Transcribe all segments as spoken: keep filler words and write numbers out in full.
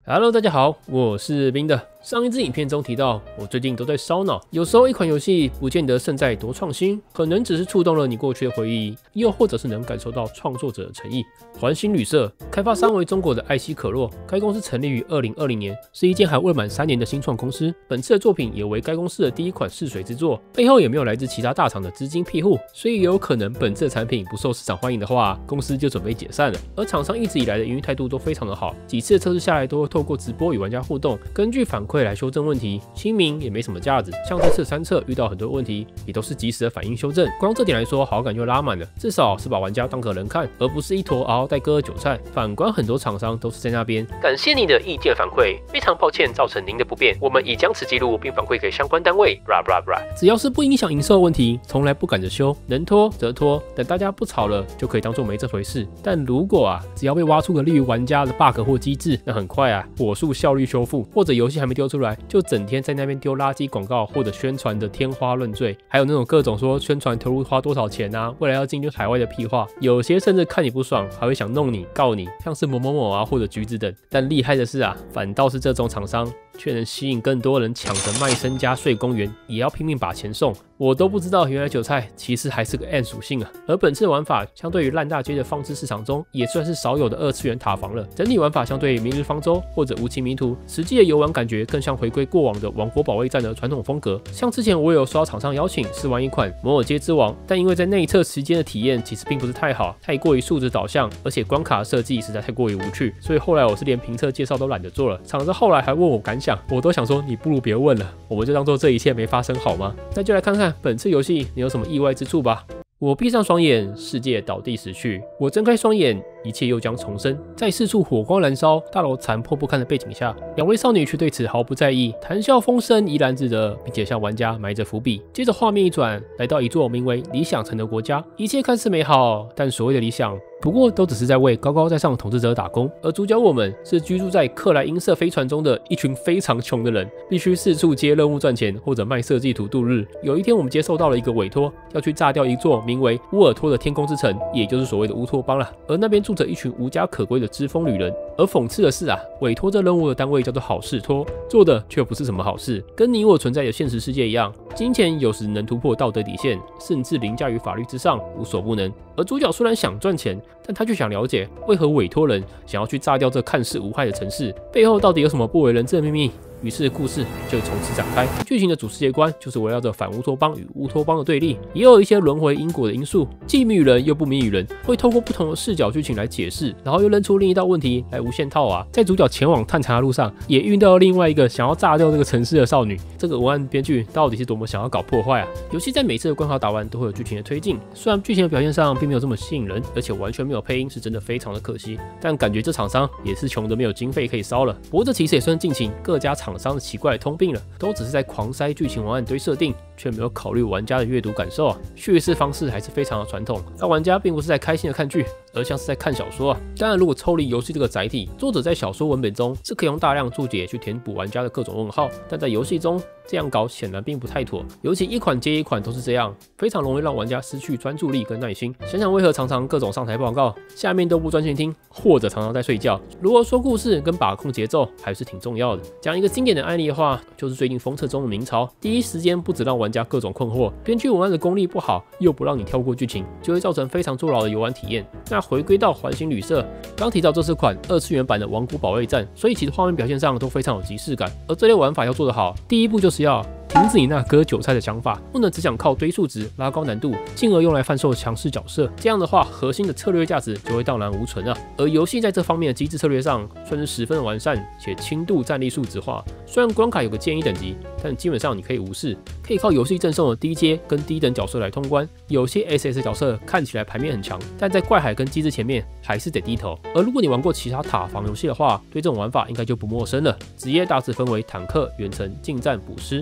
Hello， 大家好，我是冰的。上一支影片中提到，我最近都在烧脑，有时候一款游戏不见得胜在多创新，可能只是触动了你过去的回忆，又或者是能感受到创作者的诚意。环形旅社开发商为中国的爱希可乐，该公司成立于二零二零年，是一间还未满三年的新创公司。本次的作品也为该公司的第一款试水之作，背后也没有来自其他大厂的资金庇护，所以也有可能本次的产品不受市场欢迎的话，公司就准备解散了。而厂商一直以来的营运态度都非常的好，几次的测试下来都会透过直播与玩家互动，根据反馈来修正问题。清明也没什么架子，像这次三测遇到很多问题，也都是及时的反应修正。光这点来说，好感就拉满了，至少是把玩家当个人看，而不是一坨嗷嗷待割的韭菜。反观很多厂商都是在那边，感谢你的意见反馈，非常抱歉造成您的不便，我们已将此记录并反馈给相关单位。blah blah blah， 只要是不影响营收的问题，从来不赶着修，能拖则拖，等大家不吵了，就可以当做没这回事。但如果啊，只要被挖出个利于玩家的 bug 或机制，那很快啊，火速效率修复，或者游戏还没丢出来，就整天在那边丢垃圾广告或者宣传的天花乱坠，还有那种各种说宣传投入花多少钱啊，未来要进军海外的屁话，有些甚至看你不爽，还会想弄你告你，像是某某某啊或者橘子等。但厉害的是啊，反倒是这种厂商却能吸引更多人抢着卖身家睡公园，也要拼命把钱送。我都不知道原来韭菜其实还是个 N 属性啊。而本次的玩法相对于烂大街的放置市场中，也算是少有的二次元塔防了。整体玩法相对于明日方舟或者无期迷途，实际的游玩感觉更像回归过往的王国保卫战的传统风格。像之前我有收到厂商邀请试玩一款摩尔街之王，但因为在内测时间的体验其实并不是太好，太过于数值导向，而且关卡设计实在太过于无趣，所以后来我是连评测介绍都懒得做了。厂商后来还问我感想，我都想说你不如别问了，我们就当做这一切没发生好吗？那就来看看本次游戏你有什么意外之处吧。我闭上双眼，世界倒地死去；我睁开双眼，一切又将重生。在四处火光燃烧、大楼残破不堪的背景下，两位少女却对此毫不在意，谈笑风生，怡然自得，并且向玩家埋着伏笔。接着画面一转，来到一座名为理想城的国家，一切看似美好，但所谓的理想不过都只是在为高高在上的统治者打工。而主角我们是居住在克莱因色飞船中的一群非常穷的人，必须四处接任务赚钱，或者卖设计图度日。有一天，我们接受到了一个委托，要去炸掉一座名为乌尔托的天空之城，也就是所谓的乌托邦了。而那边住着一群无家可归的知风旅人。而讽刺的是啊，委托这任务的单位叫做好事托，做的却不是什么好事，跟你我存在的现实世界一样，金钱有时能突破道德底线，甚至凌驾于法律之上，无所不能。而主角虽然想赚钱，但他却想了解为何委托人想要去炸掉这看似无害的城市，背后到底有什么不为人知的秘密。于是故事就从此展开，剧情的主世界观就是围绕着反乌托邦与乌托邦的对立，也有一些轮回因果的因素，既谜语人又不谜语人，会透过不同的视角剧情来解释，然后又扔出另一道问题来无限套啊。在主角前往探查的路上，也遇到另外一个想要炸掉这个城市的少女。这个文案编剧到底是多么想要搞破坏啊？游戏在每次的关卡打完都会有剧情的推进，虽然剧情的表现上并没有这么吸引人，而且完全没有配音，是真的非常的可惜。但感觉这厂商也是穷的没有经费可以烧了。不过这其实也算近期各家厂商的奇怪的通病了，都只是在狂塞剧情文案堆设定，却没有考虑玩家的阅读感受啊。叙事方式还是非常的传统，让玩家并不是在开心的看剧，而像是在看小说啊。当然，如果抽离游戏这个载体，作者在小说文本中是可以用大量注解去填补玩家的各种问号，但在游戏中这样搞显然并不太妥，尤其一款接一款都是这样，非常容易让玩家失去专注力跟耐心。想想为何常常各种上台报告，下面都不专心听，或者常常在睡觉。如何说故事跟把控节奏还是挺重要的。讲一个经典的案例的话，就是最近封测中的明朝，第一时间不止让玩家各种困惑，编剧文案的功力不好，又不让你跳过剧情，就会造成非常坐牢的游玩体验。那回归到环形旅社，刚提到这是款二次元版的王国保卫战，所以其实画面表现上都非常有即视感。而这类玩法要做得好，第一步就是要停止你那割韭菜的想法，不能只想靠堆数值拉高难度，进而用来贩售强势角色。这样的话，核心的策略价值就会荡然无存啊。而游戏在这方面的机制策略上，算是十分的完善，且轻度战力数值化。虽然关卡有个建议等级，但基本上你可以无视，可以靠游戏赠送的低阶跟低等角色来通关。有些 S S 角色看起来牌面很强，但在怪海跟机制前面还是得低头。而如果你玩过其他塔防游戏的话，对这种玩法应该就不陌生了。职业大致分为坦克、远程、近战、捕师，而游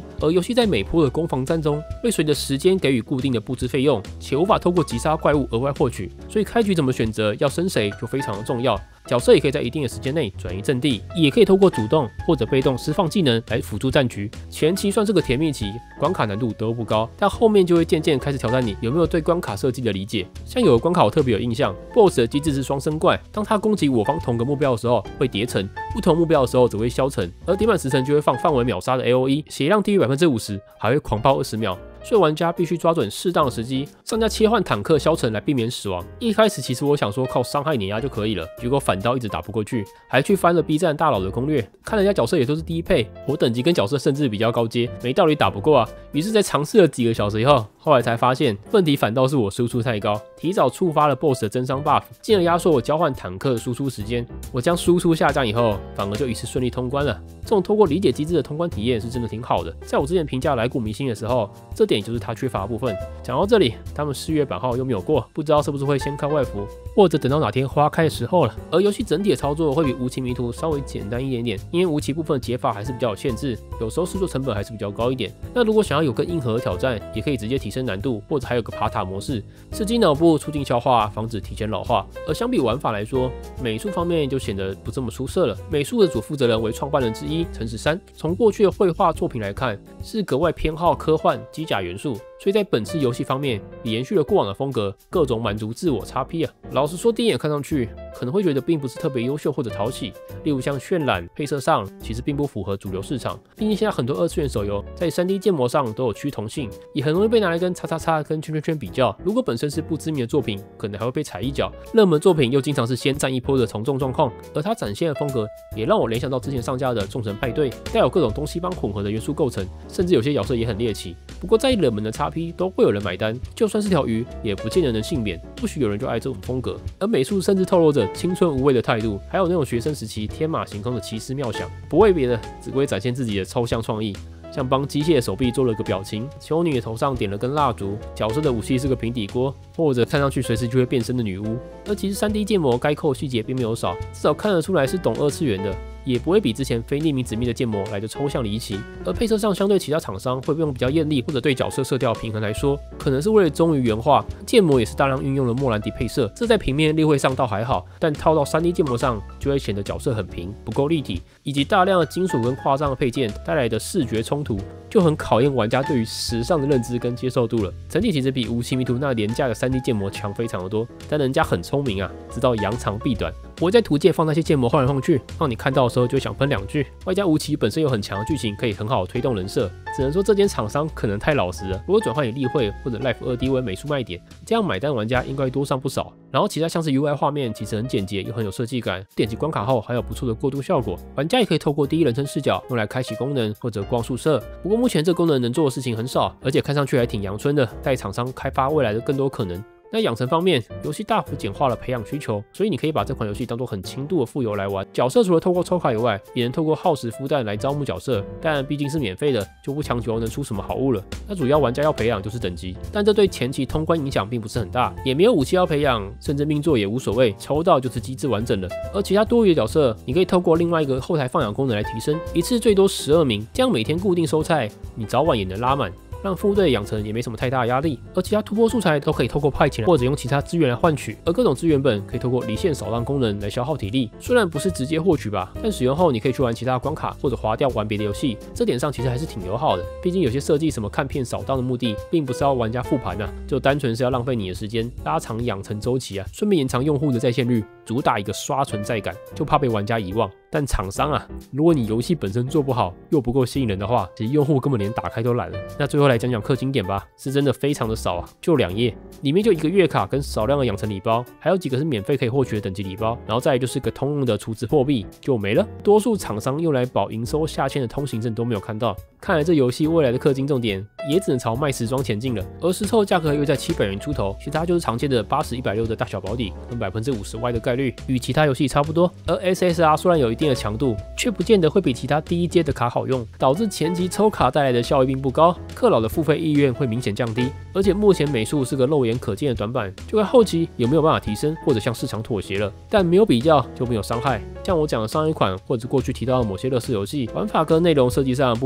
戏在每波的攻防战中，会随着时间给予固定的布置费用，且无法透过击杀怪物额外获取，所以开局怎么选择要升谁就非常的重要。角色也可以在一定的时间内转移阵地，也可以透过主动或者被动释放技能来辅助战局。前期算是个甜蜜期，关卡难度都不高，但后面就会渐渐开始挑战你有没有对关卡设计的理解。像有的关卡我特别有印象 ，BOSS 的机制是双生怪，当他攻击我方同个目标的时候会叠层，不同目标的时候则会消层，而叠满十层就会放范围秒杀的 A O E， 血量低于 百分之五十， 还会狂暴二十秒。所以玩家必须抓准适当的时机，上架切换坦克消沉来避免死亡。一开始其实我想说靠伤害碾压就可以了，结果反倒一直打不过去，还去翻了 B 站大佬的攻略，看人家角色也都是低配，我等级跟角色甚至比较高阶，没道理打不过啊。于是，在尝试了几个小时以后，后来才发现问题反倒是我输出太高，提早触发了 B O S S 的增伤 buff， 进而压缩我交换坦克的输出时间。我将输出下降以后，反而就一次顺利通关了。这种透过理解机制的通关体验是真的挺好的。在我之前评价来古迷星的时候，这点也就是它缺乏的部分。讲到这里，他们四月版号又没有过，不知道是不是会先看外服，或者等到哪天花开的时候了。而游戏整体的操作会比无期迷途稍微简单一点点，因为无期部分解法还是比较有限制，有时候制作成本还是比较高一点。那如果想要有更硬核的挑战，也可以直接提升难度，或者还有个爬塔模式，刺激脑部，促进消化，防止提前老化。而相比玩法来说，美术方面就显得不这么出色了。美术的主负责人为创办人之一陈十三，从过去的绘画作品来看，是格外偏好科幻机甲元素。所以在本次游戏方面，也延续了过往的风格，各种满足自我 X P 啊。老实说，第一眼看上去可能会觉得并不是特别优秀或者讨喜，例如像渲染、配色上，其实并不符合主流市场。毕竟现在很多二次元手游在 三 D 建模上都有趋同性，也很容易被拿来跟叉叉叉跟圈圈圈比较。如果本身是不知名的作品，可能还会被踩一脚。热门作品又经常是先占一波的从众状况，而它展现的风格也让我联想到之前上架的《众神派对》，带有各种东西方混合的元素构成，甚至有些角色也很猎奇。不过再冷门的 X P 都会有人买单，就算是条鱼，也不见得能幸免。不许有人就爱这种风格，而美术甚至透露着青春无畏的态度，还有那种学生时期天马行空的奇思妙想，不为别的，只为展现自己的抽象创意。像帮机械手臂做了个表情，修女的头上点了根蜡烛，角色的武器是个平底锅，或者看上去随时就会变身的女巫。而其实 三 D 建模该扣细节并没有少，至少看得出来是懂二次元的，也不会比之前非匿名指密的建模来的抽象离奇。而配色上，相对其他厂商会用比较艳丽或者对角色色调平衡来说，可能是为了忠于原画，建模也是大量运用了莫兰迪配色，这在平面例会上倒还好，但套到 三 D 建模上就会显得角色很平，不够立体，以及大量的金属跟夸张的配件带来的视觉冲突，就很考验玩家对于时尚的认知跟接受度了。整体其实比无期迷途那廉价的 三 D 建模强非常的多，但人家很聪明啊，知道扬长避短，不会在图界放那些建模晃来晃去，让你看到的时候就想喷两句。外加无期本身有很强的剧情，可以很好推动人设，只能说这间厂商可能太老实了。如果转换以例会或者 Life 二 D 为美术卖点，这样买单玩家应该多上不少。然后其他像是 U I 画面其实很简洁又很有设计感，点击关卡后还有不错的过渡效果，玩家也可以透过第一人称视角用来开启功能或者逛宿舍。不过目前这功能能做的事情很少，而且看上去还挺阳春的，带厂商开发未来的更多可能。那养成方面，游戏大幅简化了培养需求，所以你可以把这款游戏当作很轻度的副游来玩。角色除了透过抽卡以外，也能透过耗时孵蛋来招募角色，但毕竟是免费的，就不强求能出什么好物了。那主要玩家要培养就是等级，但这对前期通关影响并不是很大，也没有武器要培养，甚至命座也无所谓，抽到就是机制完整了。而其他多余的角色，你可以透过另外一个后台放养功能来提升，一次最多十二名，这样每天固定收菜，你早晚也能拉满。让副队养成也没什么太大的压力，而其他突破素材都可以透过派遣或者用其他资源来换取，而各种资源本可以透过离线扫荡功能来消耗体力，虽然不是直接获取吧，但使用后你可以去玩其他关卡或者划掉玩别的游戏，这点上其实还是挺友好的。毕竟有些设计什么看片扫荡的目的，并不是要玩家复盘啊，就单纯是要浪费你的时间，拉长养成周期啊，顺便延长用户的在线率，主打一个刷存在感，就怕被玩家遗忘。但厂商啊，如果你游戏本身做不好，又不够吸引人的话，其实用户根本连打开都懒了。那最后来讲讲氪金点吧，是真的非常的少啊，就两页，里面就一个月卡跟少量的养成礼包，还有几个是免费可以获取的等级礼包，然后再来就是个通用的储值货币就没了。多数厂商用来保营收下线的通行证都没有看到，看来这游戏未来的氪金重点也只能朝卖时装前进了。而实凑价格又在七百元出头，其实它就是常见的八十、一百六十的大小保底，跟百分之五十 Y 的概率，与其他游戏差不多。而 S S R 虽然有一定的强度，却不见得会比其他低一阶的卡好用，导致前期抽卡带来的效益并不高，氪老的付费意愿会明显降低。而且目前美术是个肉眼可见的短板，就看后期有没有办法提升，或者向市场妥协了。但没有比较就没有伤害。像我讲的上一款，或者过去提到的某些乐视游戏，玩法跟内容设计上不比人丰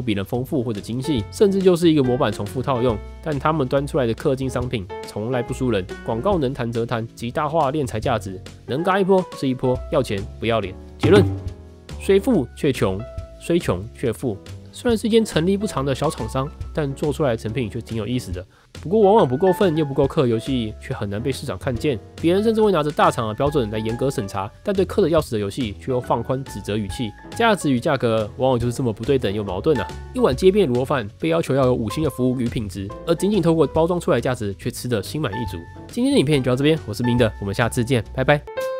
富或者精细，甚至就是一个模板重复套用。但他们端出来的氪金商品从来不输人，广告能谈则谈，极大化敛财价值，能嘎一波是一波，要钱不要脸。结论：虽富却穷，虽穷却富。虽然是一间成立不长的小厂商，但做出来的成品却挺有意思的。不过往往不够分又不够氪，游戏却很难被市场看见。别人甚至会拿着大厂的标准来严格审查，但对氪的要死的游戏却又放宽指责语气。价值与价格往往就是这么不对等又矛盾啊！一碗街边卤肉饭被要求要有五星的服务与品质，而仅仅透过包装出来的价值却吃得心满意足。今天的影片就到这边，我是明德，我们下次见，拜拜。